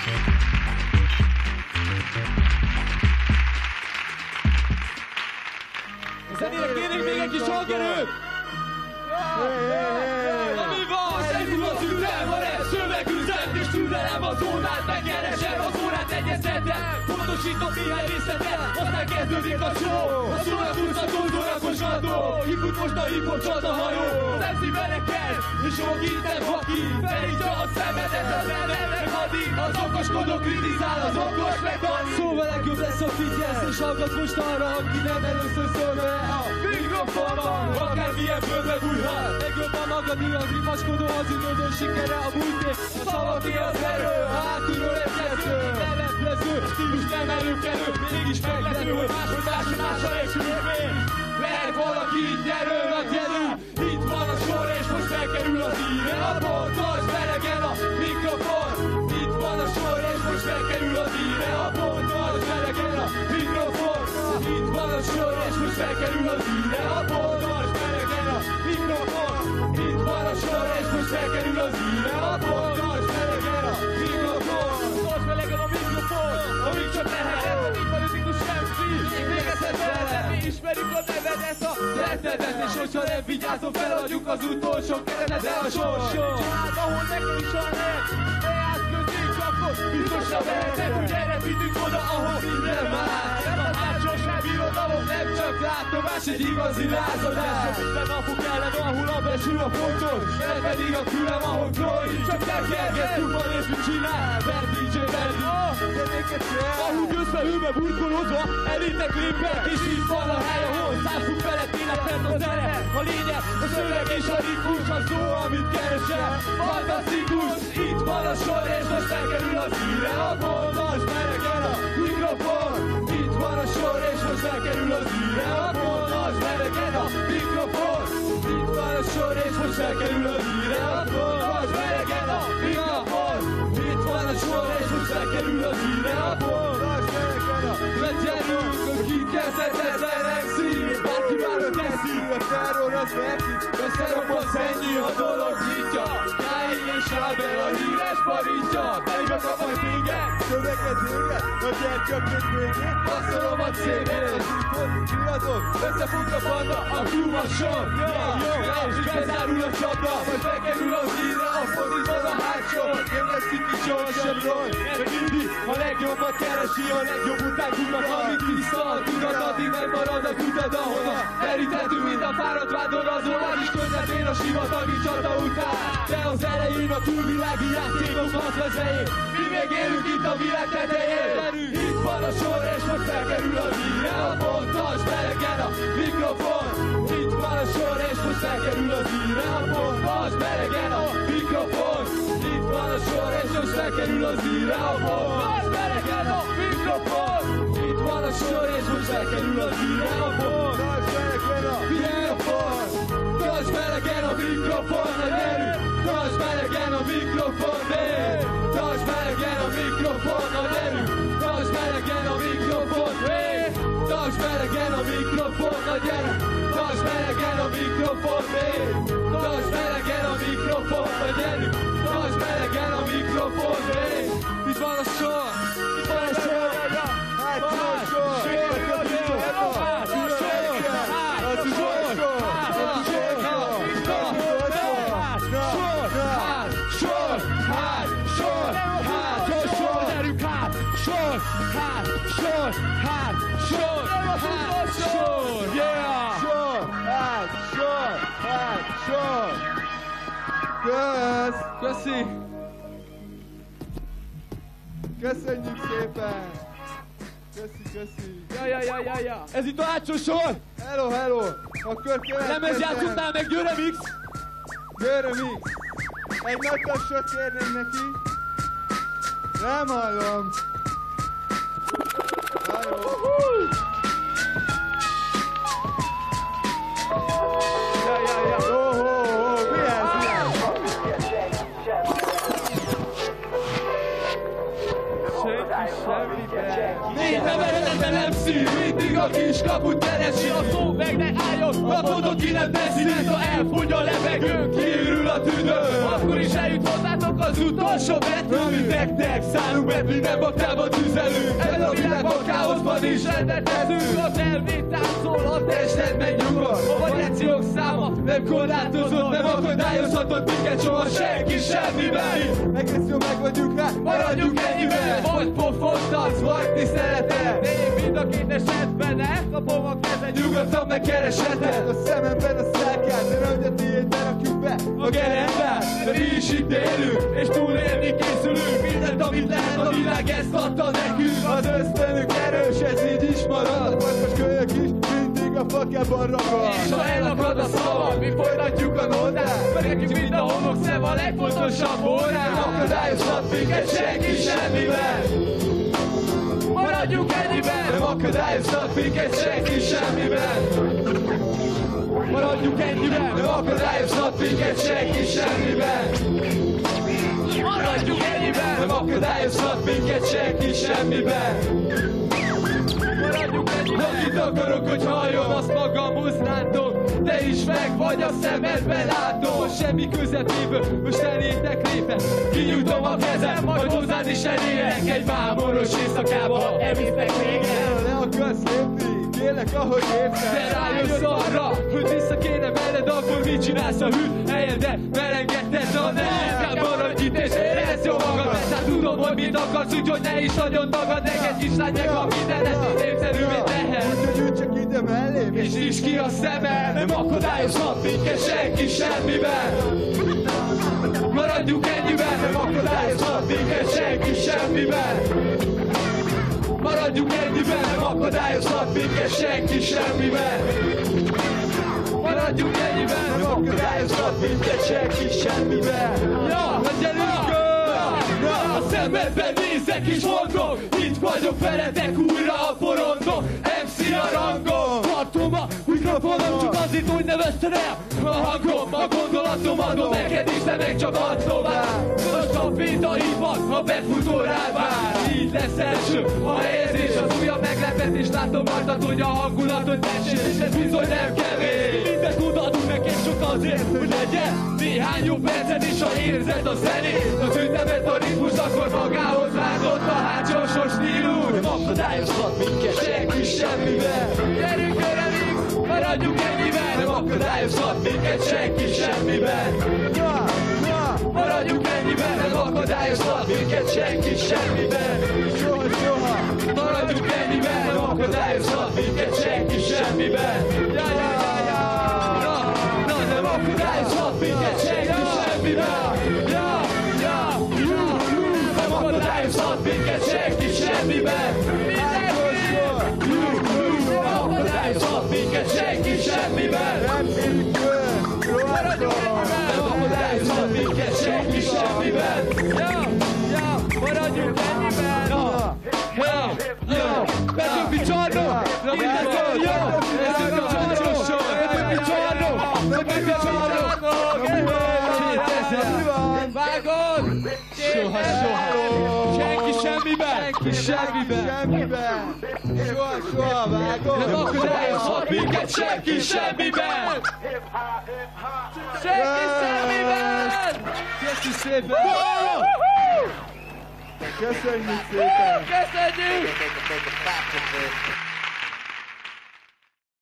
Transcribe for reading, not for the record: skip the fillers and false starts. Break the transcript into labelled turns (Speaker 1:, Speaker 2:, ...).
Speaker 1: Zenére kérnék még egy kis hangerőt! Na mi van? Elindul az ütem, a rap szövegüzem, és türelem a zónát, megkeresem az órát egyeztetem. Pontosítom néhány részletet, aztán kezdődik a show. A szórakoztató, zorakosató, hiput most a hip-hop csatahajó. Az MC velekkel, és jogítem, aki felítja a szemedet a zenet, meg addig az okoskodó kritizál, az okos meg addig. Szóval legjobb lesz a figyelsz, és hallgass most arra, aki nem először szól be a mikrofonban. Akármilyen bőrbe bújhat, legjobb a magad, rimaskodó, hazudozó sikere a múlté. A szavaké az erő, a hátulról egy kezdő, leleplező, stílus nem előkelő, mégis meglepő, hogy másodása és örvény. Lehet valaki itt nyerő, nagy jelő, itt van a sor, és most felkerül az íre. A pontos belegen a mikrofon, itt van a sor, és most felkerül az íre. A pontos belegen a mikrofon, itt van a sor, és most felkerül az íre. A pontos belegen a mikrofon, itt van a sor, és most felkerül az íre. A pontos belegen a mikrofon, pontos belegen a mikrofon, amíg csak lehet, itt van az indus MC, még egyszer veled, mi ismerjük a neved, ezt a rettedet, és hogyha nem vigyázom, feladjuk az utolsó keretet, de a sorson. Család, ahol nekem is van lehet, beállt közénk, akkor biztosan vehetek, hogy erre vigyük oda, ahol minden már. Nem a hátsóság birodalom, nem csak látomás, egy igazi lázadás. Minden napok ellen, ahol a besül a ponton, nem pedig a külem, ahol Chloe, csak elkerget, tudva és mit csinál, mert DJ Verdi. Ahogy összeülve burkolódva, elitek limpek, és itt van a hely, ahol szászunk felett éneklett a zene. A lényeg, a szöveg és a ritmus, a szó, amit keresel. Fantasztikus, itt van a sor, és most felkerül az íre. A pontos melegen a mikrofon, itt van a sor, és most felkerül az íre. A pontos melegen a mikrofon, itt van a sor, és most felkerül az íre. A pontos melegen a mikrofon, itt van a sor, és most felkerül az íre. A pontos melegen a gyerünk, aki kezdhetetlen MC, bárki már a teszi, a terror az neki, összeropott ennyi a dolog nyitja. Káin és Ábel a híres barítja, telibe kap majd téged, szöveget véget, a gyertyökét végét, passzolom a CD-t, kiadok, összefut a banda, a crew a sor, és bezárul a csapda, majd bekerül az íre, a fordítod a hátsó, én leszik ki gyorsabbról, mert mindig a legjobbat keresi, a legjobb után tudnak, amit vissza a tudat, addig nem marad a tudat, ahova merítettünk, mint a fáradt vándorlazó, is közepén a sivatagi csata után, de az elején a túlvilági játékokat vezélyén, mi még élünk itt a világ tetején. Itt van a sor, és most felkerül az íre, a pontos belegen a mikrofon. Itt van a sor, és most felkerül az íre, a pontos belegen a mikrofon. Itt van a sor, és most felkerül az íre, a pontos belegen a mikrofon. Itt van a sor, és most felkerül az íre, a pontos belegen a mikrofon. Tartsd belegen a mikrofon, a gyerünk! Tartsd belegen a mikrofon, négy! Tartsd belegen a mikrofon, a gyerünk! Tartsd belegen a mikrofon, négy! Tartsd belegen a mikrofon, a gyerünk! Tartsd belegen a mikrofon, négy! Tartsd belegen a mikrofon, a gyerünk! Tartsd belegen a mikrofon, négy! Itt van a sor! Itt van a sor! Hát van a sor! Köszi!
Speaker 2: Köszönjük szépen! Köszi!
Speaker 1: Ja! Ez itt a hátsó sor!
Speaker 2: Hello! Akkor
Speaker 1: Lemez játszotnál meg, Győre Mix!
Speaker 2: Győre Mix! Egy nagy tapsot kérnénk neki! Nem hallom! Na jó! Mi ez?
Speaker 1: Négybeveredetlen MC, mindig a kiskaput keresi, a szó meg ne álljon, kapodok ki nem teszi, ha elfogy a levegő, kiürül a tüdő, akkor is eljut hozzátok az utolsó betűt. Nektek szánunk betű, nem baktában tüzelünk. Ebben a világban káoszban is rendetezünk. Az elvét táncol, a tested megnyugod. A variációk száma nem korlátozott, nem akadályozhatott minket soha senki semmiben.
Speaker 2: Egész jó meg vagyunk rá,
Speaker 1: Maradjunk ennyiben. Vagy pofont adsz, vagy tiszteleted. Én mind a két esetben elkapom a kezed. Nyugodtan megkeresheted.
Speaker 2: a szememben a szálkát, de hogy a tiédben rakjuk be
Speaker 1: A gerendát, de mi is itt élünk, és túlélni készülünk. Mindent, amit lehet, a világ ezt adta nekünk.
Speaker 2: Az ösztönük erős, ez így is marad. A pasztos kölyök is mindig a fakában ragad.
Speaker 1: És ha elakad a szava, mi folytatjuk a nódát. Mert nekünk mind a homokszem a legfontosabb órán. Nem akadályozhat minket senki semmiben. Maradjunk ennyiben. Nem akadályozhat minket senki semmiben. Maradjunk ennyiben. Nem akadályozhat minket senki semmiben. Maradjunk ennyiben. Nem akadályozhat minket senki semmiben. Maradjunk ennyiben. Akit akarok, hogy halljon, azt magam buzdántom. Te is meg vagy a szemedben látom. Semmi közepéből, most elétek lépve. Kinyújtom a kezem, majd hozzád is elérek. Egy mámoros éjszakába elviszek végre.
Speaker 2: Le akarsz lépni, kérlek ahogy érzed.
Speaker 1: De rájössz arra, hogy vissza kéne veled, akkor mit csinálsz a hűt helyedet? Melengedted a nehézkább, maradj itt és érezd jó magad. Mert tudom, hogy mit akarsz, úgyhogy ne is nagyon tagad. Neked kislány meg a mindenet, népszerűvé tehet.
Speaker 2: Úgyhogy ülj csak ide mellém,
Speaker 1: És nyisd ki a szemed, nem akadályozhat minket senki semmiben. Maradjunk ennyiben, nem akadályozhat minket senki semmiben. Maradjunk ennyiben, nem akadályozhat minket senki semmiben. Maradjunk ennyiben, nem akadályozhat minket senki semmiben. Ja, gyerünk! A szemedben nézek és mondom, itt vagyok veletek újra a porondon. MC a rangom, tartom a mikrofonom, csak azért, hogy ne veszted el a hangom. A gondolatom adom neked is, de meg csak add tovább. A stafétaid van, a befutó rád vár. Így lesz első a helyezés, az újabb meglepetés. Látom rajtad, hogy a hangulatot tessél, és ez bizony nem kevés. Mindent odaadunk neked csak azért, hogy legyen néhány jó perced, és ha érzed a zenét, az ütemet, a ritmus, akkor magához vágott a hátsósos stílus. Nem akadályozhat minket senki semmiben. Gyerünk a remix, maradjunk ennyiben. Nem akadályozhat minket senki semmiben. Maradjunk ennyiben, nem akadályozhat minket senki semmiben.
Speaker 2: soha, soha.
Speaker 1: Maradjunk ennyiben, nem akadályozhat minket senki semmiben. Ja, nem akadályozhat minket senki semmiben. Nem akadályozhat minket senki semmiben. Nem akadályozhat minket senki semmiben.
Speaker 2: Nem félünk tőle,
Speaker 1: Maradjunk ennyiben, nem akadályozhat minket senki semmiben. Maradjunk ennyiben. Petőfi csarnok! Petőfi csarnok! Petőfi csarnok! Vágod!
Speaker 2: Soha, soha.
Speaker 1: Senki semmiben!
Speaker 2: Semmiben. Soha, soha, vágod.
Speaker 1: Nem akadályozhat minket senki semmiben! Senki semmiben!
Speaker 2: Köszi szépen. Köszönjük szépen.
Speaker 1: Köszönjük!
Speaker 3: Take a